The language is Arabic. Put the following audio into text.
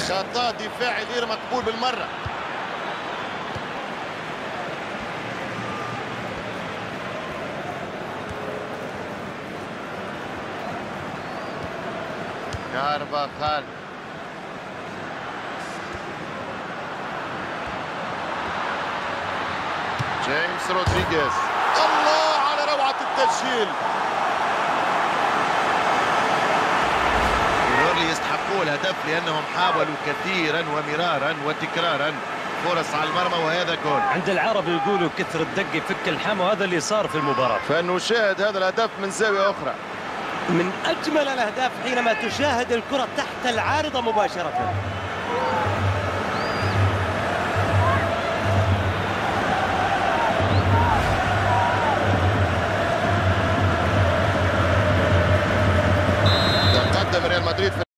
خطأ دفاعي غير مقبول بالمرة. كارفاخال جيمس رودريغيز، الله على روعة التسجيل. بيرلي يستحقوا الهدف لأنهم حاولوا كثيرا ومرارا وتكرارا فرص على المرمى، وهذا جول. عند العرب يقولوا كثر الدق يفك الحمى، وهذا اللي صار في المباراة. فنشاهد هذا الهدف من زاوية أخرى. من أجمل الأهداف حينما تشاهد الكرة تحت العارضة مباشرة. تقدم ريال مدريد.